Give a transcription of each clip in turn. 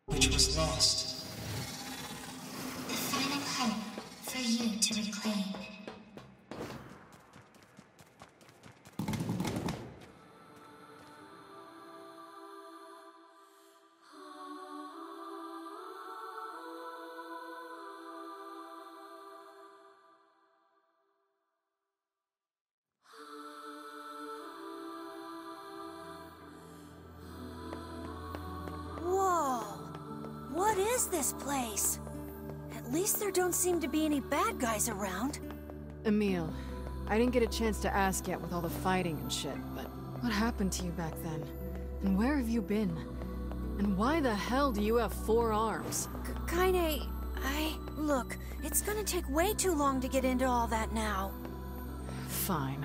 which was lost. The final hope for you to reclaim. What is this place? At least there don't seem to be any bad guys around. Emile, I didn't get a chance to ask yet with all the fighting and shit, but what happened to you back then? And where have you been? And why the hell do you have 4 arms? Kaine, Look, it's gonna take way too long to get into all that now. Fine.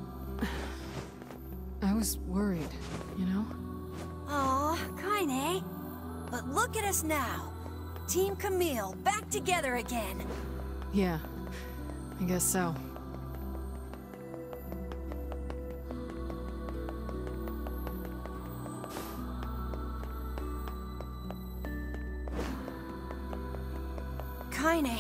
I was worried, you know? Aw, Kaine. But look at us now. Team Camille, back together again. Yeah, I guess so. Kaine,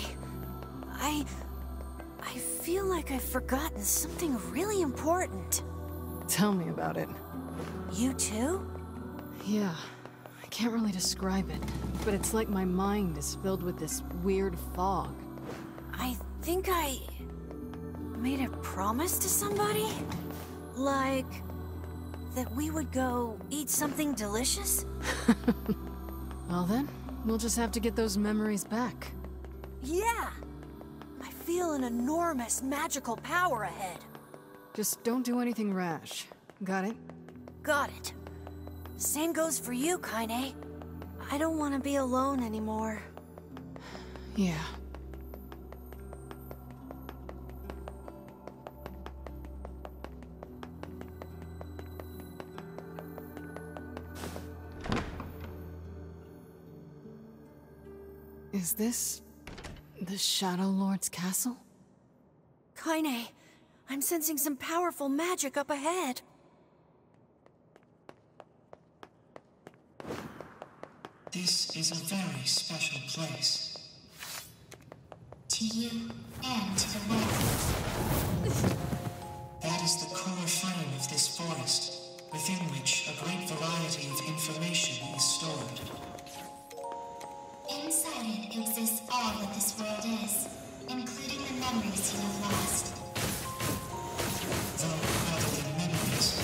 I feel like I've forgotten something really important. Tell me about it. You too? Yeah, I can't really describe it, but it's like my mind is filled with this weird fog. I think I made a promise to somebody? Like, that we would go eat something delicious? Well then, we'll just have to get those memories back. Yeah! I feel an enormous magical power ahead. Just don't do anything rash. Got it? Got it. Same goes for you, Kaine. I don't want to be alone anymore. Yeah. Is this the Shadow Lord's castle? Kaine, I'm sensing some powerful magic up ahead. This is a very special place. To you and to the world. That is the core frame of this forest, within which a great variety of information is stored. Inside it exists all that this world is, including the memories you have lost. Though rather than memories.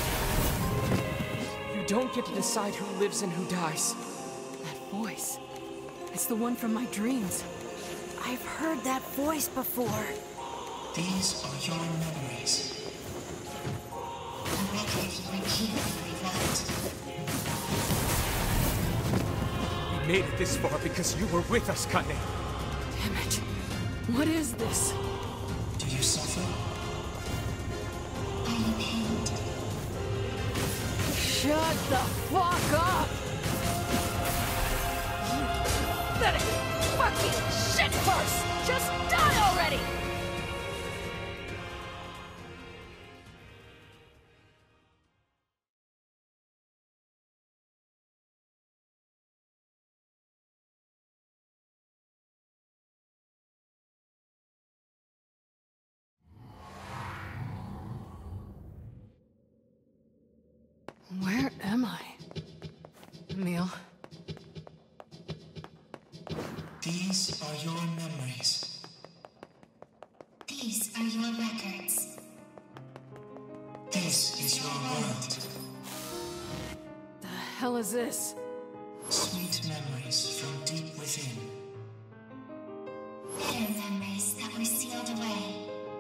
You don't get to decide who lives and who dies. That voice. It's the one from my dreams. I've heard that voice before. These are your memories. A record repeatedly rewrote. We made it this far because you were with us, Kaine. Damn it. What is this? Do you suffer? Are you pained? Shut the fuck up! Pathetic fucking shitpurse! Just die already! Where am I? Emile. These are your memories. These are your records. This is your world. The hell is this? Sweet memories from deep within. Bitter memories that were sealed away.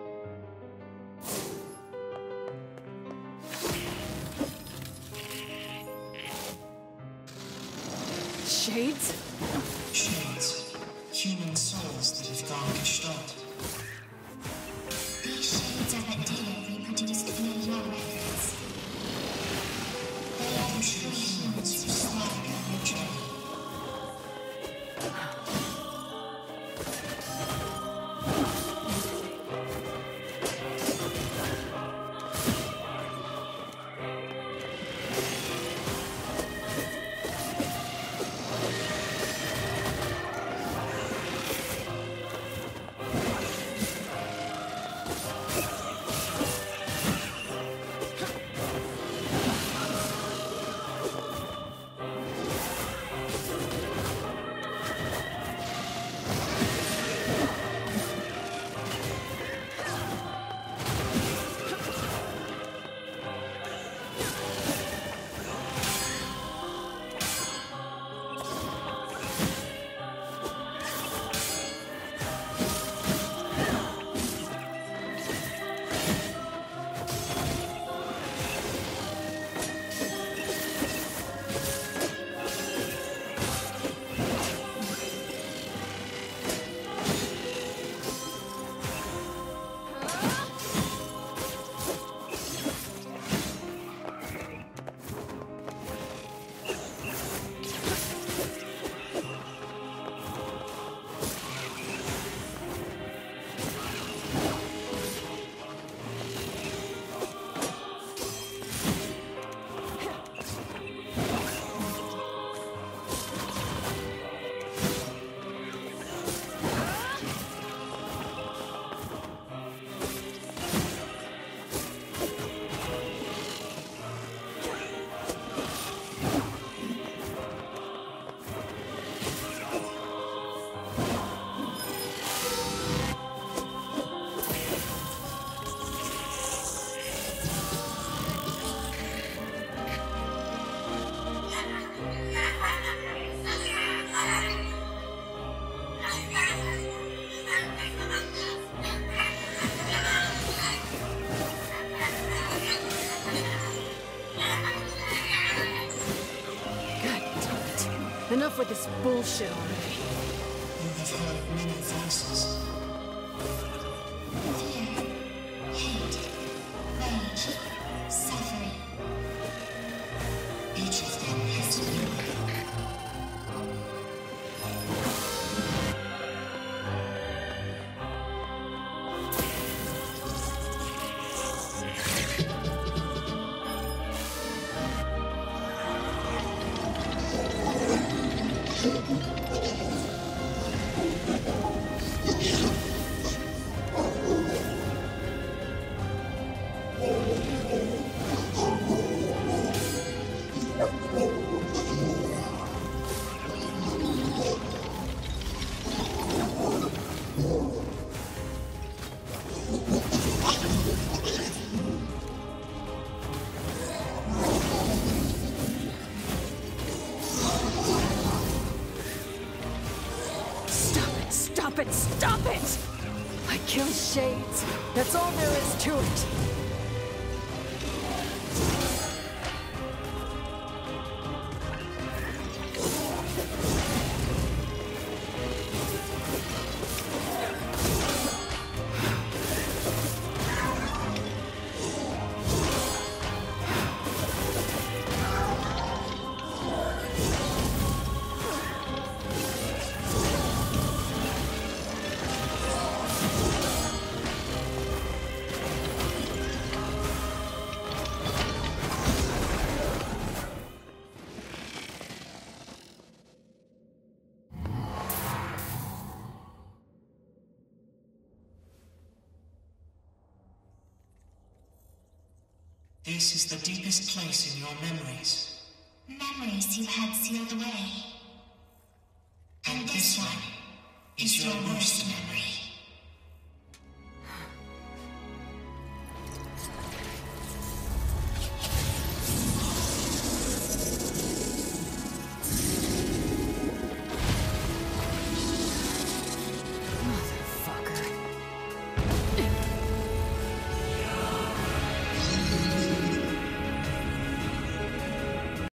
Shades? Shades. Human souls that have gone gestalt. These shades are but data reproduced via your records. They are the true humans you slaughtered on your journey. God damn it. Enough with this bullshit already. You have heard many voices. Fear, hate, rage, suffering. Each of them has meaning. Stop it! Stop it! I killed Shades. That's all there is to it. This is the deepest place in your memories. Memories you had sealed away. And this one is your worst memory.